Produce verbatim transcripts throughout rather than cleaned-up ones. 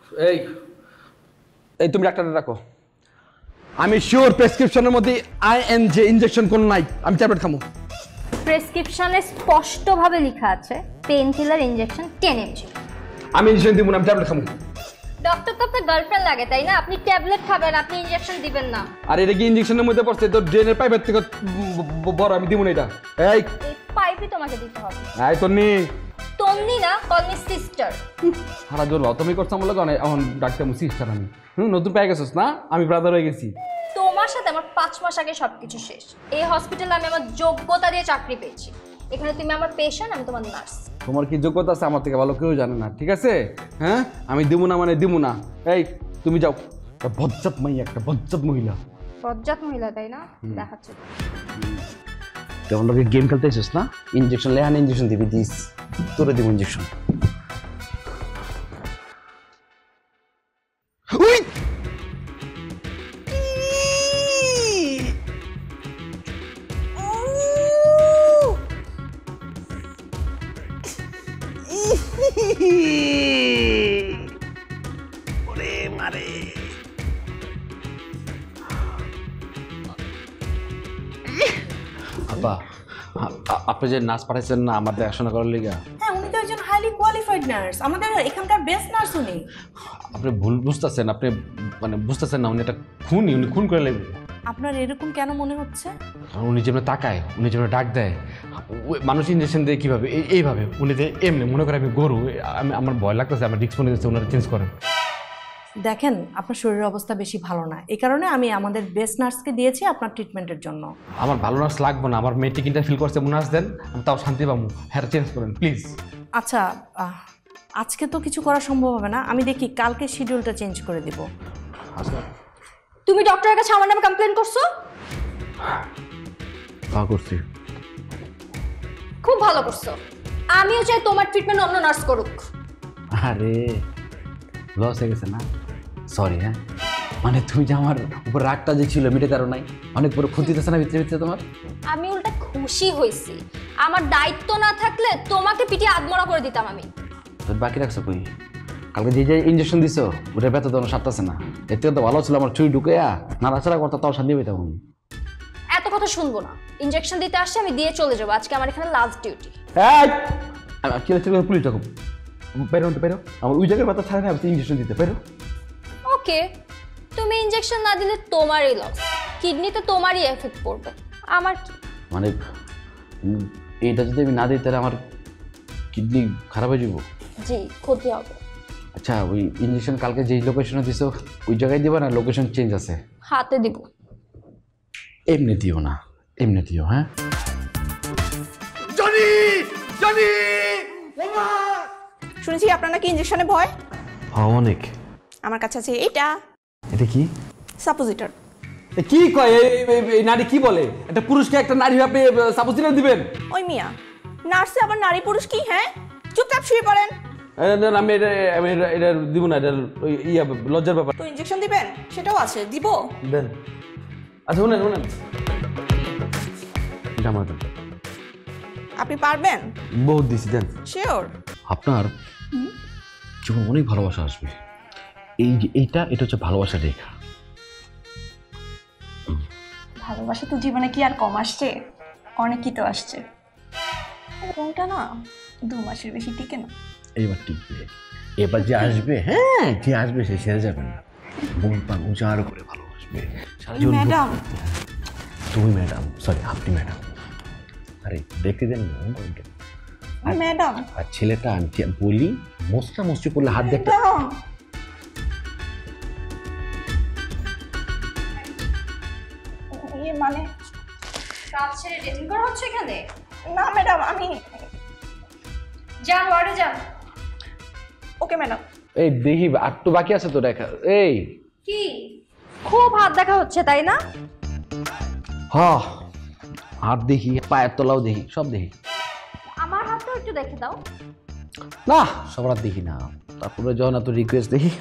এই এই তুমি ডাক্তারটা রাখো। আমি শিওর প্রেসক্রিপশনের মধ্যে আইএনজে ইনজেকশন কোন নাই, আমি ট্যাবলেট খামু। প্রেসক্রিপশনে স্পষ্টভাবে লেখা আছে pain killer injection ten MG. আমি ইনজেকশন দিব না, আমি ট্যাবলেট খামু। ডক্টর তো আপনার গার্লফ্রেন্ড লাগে তাই না? আপনি ট্যাবলেট খাবেন, আপনি ইনজেকশন দিবেন না। আর এটা কি ইনজেকশনের মধ্যে পড়ছে? তো ড্রেনের পাইপের থেকে বড়, আমি দিব না এটা। এই এই পাইপই তোমাকে দিতে হবে। এই তন্নি তন্নি না, কল মি সিস্টার। হারা জোর তুমি করছ আমলে কোন এখন ডাক্তার মু সিস্টার আমি। হুম নতুন পেয়ে গেছস না, আমি ব্রাদার হয়ে গেছি। তোমার সাথে আমার পাঁচ মাস আগে সবকিছু শেষ। এই হসপিটালে আমি আমার যোগ্যতা দিয়ে চাকরি পেয়েছি। এখানে তুমি আমার পেশেন্ট, আমি তোমার নার্স। তোমার কি যোগ্যতা আছে আমার থেকে ভালো কেউ জানে না, ঠিক আছে? হ্যাঁ আমি দিব না মানে দিব না। এই তুমি যাও। বজ্জাত মাইয়া, একটা বজ্জাত মহিলা। বজ্জাত মহিলা তাই না? দেখাচ্ছি। তেমন লোকে গেম খেলতে এসেছিস না? ইনজেকশন লেহান ইনজেকশন দিবি, দিস তোরে দিব ইনজেকশন। আপনি যে নার্স পাঠাইছেন না আমার দেখাশোনা করার লিগা? হ্যাঁ উনি তো একজন হাইলি কোয়ালিফাইড নার্স, আমাদের এখানকার বেস্ট নার্স উনি। আপনি ভুল বুঝতেছেন, আপনি মানে বুঝতেছেন না উনি একটা খুনি, উনি খুন করে লাগবে। আপনার এরকম কেন মনে হচ্ছে? উনি যেমন তাকায়, উনি যেমন ডাক দেয়, মানুষ ইঞ্জেকশন দেয় কীভাবে এইভাবে, উনি যে এমনি মনে করে আমি গরু, আমি আমার ভয় লাগতেছে, আমার রিস্ক মনে যাচ্ছে, ওনারা চেঞ্জ করেন। দেখেন আপনার শরীরের অবস্থা বেশি ভালো না, এই কারণে আমি আমাদের বেস্ট নার্সকে দিয়েছি আপনার ট্রিটমেন্টের জন্য। আমার ভালো নার্স লাগবে না, আমার মেয়েটি কিনটা ফিল করছে নার্স দেন, আমি তাও শান্তি পাবো। হ্যাঁ চেঞ্জ করেন প্লিজ। আচ্ছা আজকে তো কিছু করা সম্ভব হবে না, আমি দেখি কালকে শিডিউলটা চেঞ্জ করে দিব। আচ্ছা তুমি ডক্টরের কাছে আমার নামে কমপ্লেইন করছো? হ্যাঁ করছি। খুব ভালো করছো। আমিও চাই তোমার ট্রিটমেন্ট অন্য নার্স করুক। আরে লস হয়ে গেছে না, সরি। হ্যাঁ মানে তুমি যে আমার উপর রাগটা যে ছিল মিটে কারো নাই, অনেক বড় ক্ষতি হতেছে না ভিতরে ভিতরে তোমার? আমি উল্টা খুশি হয়েছি, আমার দায়িত্ব না থাকলে তোমাকে পিটিয়ে আদমরা করে দিতাম আমি। তোর বাকি রাখছো কই? কালকে যে যে ইঞ্জেকশন দিছো ওটা ব্যথা তো সারতেছে না, এর থেকে তো ভালো ছিল আমার ছুরি ঢুকে নাড়াচাড়া করতে, তাও শান্তি পেতাম আমি। এত কথা শুনবো না, ইঞ্জেকশন দিতে আসছে, আমি দিয়ে চলে যাবো, আজকে আমার এখানে লাস্ট ডিউটি। কি পুলিশ ডাকো, বেরো বেরো, আমার ওই জায়গার ব্যথা ছাড়ে না, ইঞ্জেকশন দিতে বেরো। ওকে তুমি ইঞ্জেকশন না দিলে তোমারই লস, কিডনিতে তোমারই এফেক্ট পড়বে, আমার কি? মানে এইটা যদি আমি না দিই তাহলে আমার কিডনি খারাপ হয়ে যাব? জি ক্ষতি হবে। আচ্ছা ওই ইঞ্জেকশন কালকে যেই লোকেশনে দিছো ওই জায়গায় দিবা না লোকেশন চেঞ্জ আছে? হাতে দিব। এমনি দিও না, এমনি দিও। হ্যাঁ জনি জনি ওমা শুনেছি আপনার নাকি ইনজেকশনে ভয়? হ্যাঁ অনেক। আমার কাছে আছে এটা। এটা কি? সাপোজিটর। কি কয় এই নারী, কি বলে? একটা পুরুষকে একটা নারী আপনি সাপোজিটর দিবেন? ওই মিয়া নার্সে আবার নারী পুরুষ কি? হ্যাঁ চুপচাপ শুয়ে পড়েন। আমি এটা আমি এটা দিব না, এটা ইয়া লজ্জার ব্যাপার। তো ইনজেকশন দিবেন সেটাও আছে, দিব দেন। আচ্ছা শুনেন শুনেন, জামা দেন। আপনি পারবেন? বহুত দিছি, দেন। শিওর? আপনার জীবন অনেক ভালোবাসা আসবে। এই যে এইটা, এটা হচ্ছে ভালোবাসা রেখা। ভালোবাসা তো জীবনে কি আর কম আসছে? অনেকই তো আসছে। কোনটা না দু মাসের বেশি টিকে না। এইবার টিকবে, এবার যে আসবে, হ্যাঁ যে আসবে সে সেরে যাবে না, মন প্রাণ উজাড় করে ভালোবাসবে। ম্যাডাম তুমি ম্যাডাম, সরি আপনি ম্যাডাম। আরে দেখতে দেন ম্যাডাম। আর ছেলেটা আমি বলি মশলা মশলি করলে হাত দেখতে মানে কাজ ছেড়ে ডেটিং করা হচ্ছে এখানে? না ম্যাডাম আমি যান ওয়ার্ডে যান। Okay madam. এই দেখি আর তো বাকি আছে তো দেখা। এই কি খুব হাত দেখা হচ্ছে তাই না? হ্যাঁ হাত দেখি, পায়ের তলাও দেখি, সব দেখি। আমার হাতটাও একটু দেখে দাও না। সব রাত দেখি না, তারপরে যখন এত রিকোয়েস্ট দেখি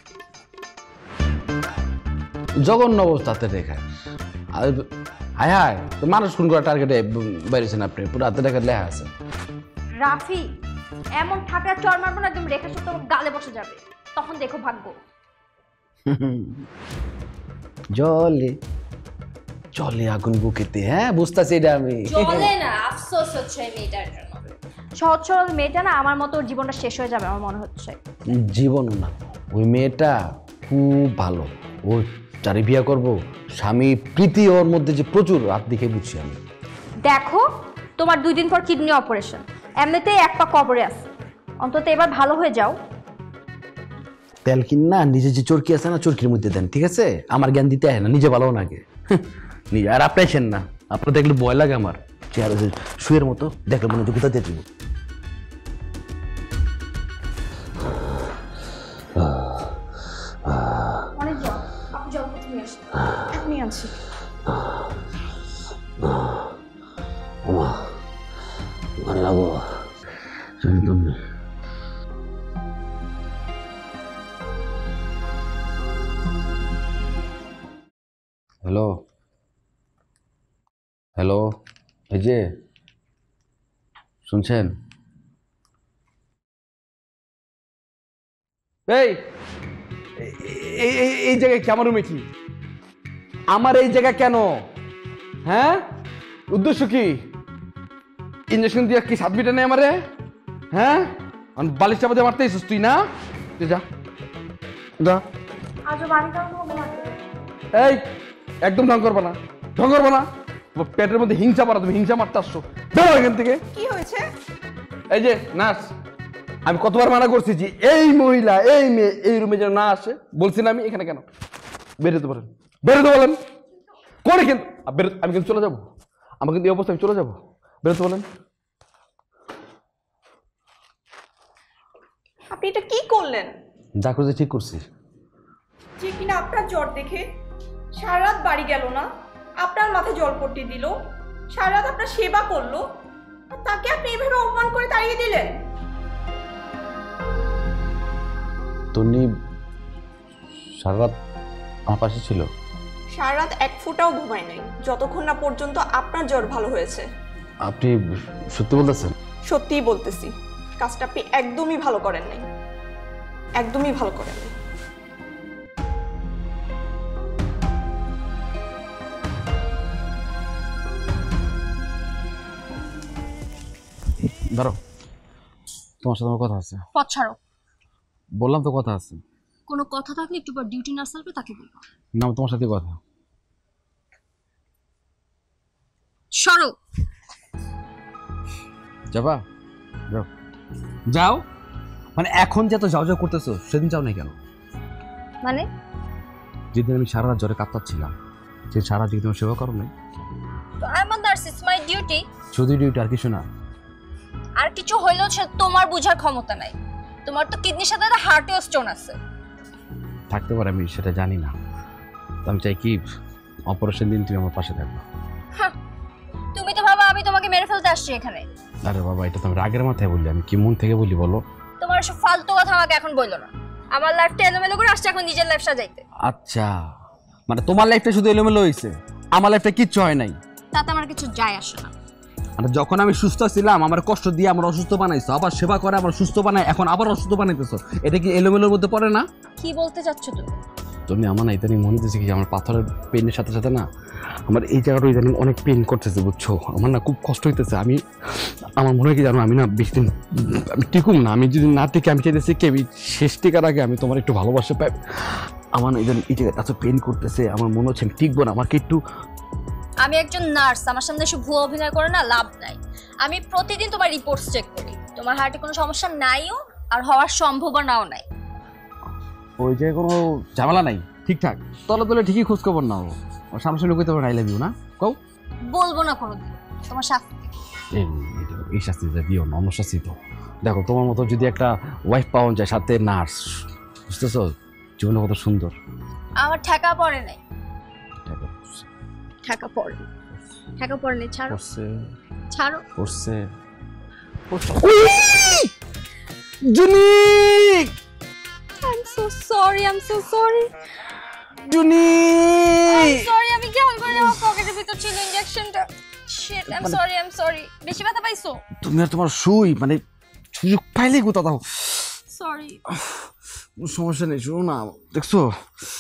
জঘন্য অবস্থাতে দেখায়। হায় হায় তো মানুষ খুন করা টার্গেটে বেরিয়েছেন আপনি, পুরো হাতে দেখা লেখা আছে। রাফি এমন ঠাটা চর মারবো না একদম রেখা সব তোমার গালে বসে যাবে। তখন দেখো ভাগ্য। জলে জলে আগুন বুকেতে, হ্যাঁ বুঝতেছি এটা আমি। চলে না, আফসোস হচ্ছে এই মেয়েটার জন্য। সহজ সরল মেয়েটা না আমার মতো ওর জীবনটা শেষ হয়ে যাবে আমার মনে হচ্ছে। জীবনও না, ওই মেয়েটা খুব ভালো। ও যারে বিয়ে করবো স্বামী প্রীতি, ওর মধ্যে যে প্রচুর রাত দেখে বুঝছি আমি। দেখো তোমার দুই দিন পর কিডনি অপারেশন, এমনিতেই এক পা কবরে আছে, অন্তত এবার ভালো হয়ে যাও। তেল কিন না, নিজে যে চরকি আছে না চরকির মধ্যে দেন, ঠিক আছে? আমার জ্ঞান দিতে হয় না, নিজে ভালো নাকি নিজে। আর আপনি আসেন না, আপনার দেখলে ভয় লাগে আমার। চেয়ার শুয়ের মতো দেখলে মনে হচ্ছে কোথা দিয়ে দিব। অনেক জল, আপনি জল কোথায় নিয়ে আসেন? আমি আছি। ভালো লাগো তুমি। হ্যালো হ্যালো, এই যে শুনছেন? এই এই জায়গায় কি? আমার রুমে কি? আমার এই জায়গা কেন? হ্যাঁ, উদ্দেশ্য কি? ইঞ্জেকশন দিয়ে কি সাত মিটার নেই আমারে? হ্যাঁ, বালিশ চাপা দিয়ে মারতে এসেছিস তুই না? যা যা। এই একদম ঢং করবা না, ঢং করবা না। পেটের মধ্যে হিংসা পারা, তুমি হিংসা মারতে আসছো। বেরো এখান থেকে। কি হয়েছে? এই যে নার্স, আমি কতবার মানা করছি যে এই মহিলা এই মেয়ে এই রুমে যেন না আসে। বলছি না আমি? এখানে কেন? বেরোতে পারেন, বেরোতে বলেন। করে কিন্তু আমি কিন্তু চলে যাবো, আমার কিন্তু এই অবস্থা, আমি চলে যাবো। বেরোতে বলেন। আপনি এটা কি করলেন? যা করছি ঠিক করছি। যে কিনা আপনার জ্বর দেখে সারা রাত বাড়ি গেল না, আপনার মাথায় জলপট্টি দিল, সারা রাত আপনার সেবা করলো, আর তাকে আপনি এইভাবে অপমান করে তাড়িয়ে দিলেন। তন্নি সারা রাত আমার পাশে ছিল। সারা রাত এক ফোঁটাও ঘুমায় নাই, যতক্ষণ না পর্যন্ত আপনার জ্বর ভালো হয়েছে। আপনি সত্যি বলতেছেন? সত্যিই বলতেছি, কাজটা আপনি একদমই ভালো করেন নাই, একদমই ভালো করেন নাই। ধরো, তোমার সাথে আমার কথা আছে। পথ ছাড়ো। বললাম তো কথা আছে। কোনো কথা থাকলে একটু পর ডিউটি নার্স আসবে, তাকে বলবো। না, তোমার সাথে কথা। সরো। যাবা? যাও যাও। মানে এখন যে এত যাও যাও করতেছো, সেদিন যাও নাই কেন? মানে যেদিন আমি সারা রাত জ্বরে কাঁপতাছিলাম, সে সারা দিন তোমার সেবা করো নাই? I am that's is my duty. শুধু ডিউটি, আর কিছু না? আর কিছু হইলেও তোমার বোঝার ক্ষমতা নাই। তোমার তো কিডনির সাথে হার্টেও স্টোন আছে। থাকতে পারে, আমি সেটা জানি না। আমি চাই কি অপারেশন দিন তুমি আমার পাশে থাকবে। তুমি তো ভাবা আমি তোমাকে মেরে ফেলতে আসছি এখানে। আরে বাবা, এটা তো আমি রাগের মাথায় বললি, আমি কি মন থেকে বলি বলো? তোমার সব ফালতু কথা আমাকে এখন বললো না। আমার লাইফটা এলোমেলো করে আসছে এখন নিজের লাইফ সাজাইতে। আচ্ছা, মানে তোমার লাইফটা শুধু এলোমেলো হয়েছে, আমার লাইফটা কিচ্ছু হয় নাই? তাতে আমার কিছু যায় আসে না। মানে যখন আমি সুস্থ ছিলাম আমার কষ্ট দিয়ে আমার অসুস্থ বানাইছো, আবার সেবা করে আমার সুস্থ বানাই, এখন আবার অসুস্থ বানাইতেছো। এটা কি এলোমেলোর মধ্যে পড়ে না? কি বলতে চাচ্ছ তুমি? তুমি আমার না ইদানিং মনে হচ্ছে কি আমার পাথরের পেনের সাথে সাথে না আমার এই জায়গাটা ইদানিং অনেক পেন করতেছে, বুঝছো? আমার না খুব কষ্ট হইতেছে। আমি আমার মনে হয় কি জানো, আমি না বেশি দিন আমি টিকুম না। আমি যদি না থেকে আমি চাইতেছি কি আমি শেষ টিকার আগে আমি তোমার একটু ভালোবাসা পাই। আমার না ইদানিং এই জায়গায় এত পেন করতেছে, আমার মনে হচ্ছে আমি টিকবো না। আমাকে একটু, আমি একজন নার্স, আমার সামনে এসে ভুয়া অভিনয় করে না লাভ নাই। আমি প্রতিদিন তোমার রিপোর্টস চেক করি, তোমার হার্টে কোনো সমস্যা নাইও আর হওয়ার সম্ভাবনাও নাই। ওই জায়গায় কোনো ঝামেলা নাই, ঠিকঠাক তলে তলে ঠিকই খোঁজ খবর নাও। সামনাসামনি কইতে পারো আই লাভ ইউ না? কও। বলবো না কোনোদিন। তোমার শাস্তি এই এই শাস্তিটা দিও না, অন্য শাস্তি তো। দেখো তোমার মতো যদি একটা ওয়াইফ পাওয়া যায় সাথে নার্স, বুঝতেছো জীবনে কত সুন্দর। আমার ঠেকা পড়ে নাই। ঠেকা পড়ে ঠেকা পড়ে নাই। ছাড়ো ছাড়ো। পড়ছে জুনি। I'm so sorry, I'm so sorry. Juni I'm sorry, আমি খেয়াল করি আমার পকেটের ভিতর ছিল ইনজেকশনটা। Shit, I'm sorry, I'm sorry. বেশি ব্যথা পাইছো? তুমি আর তোমার সুই মানে সুযোগ পাইলেই গোতা দাও। Sorry. সমস্যা নেই, শোনো না, দেখছো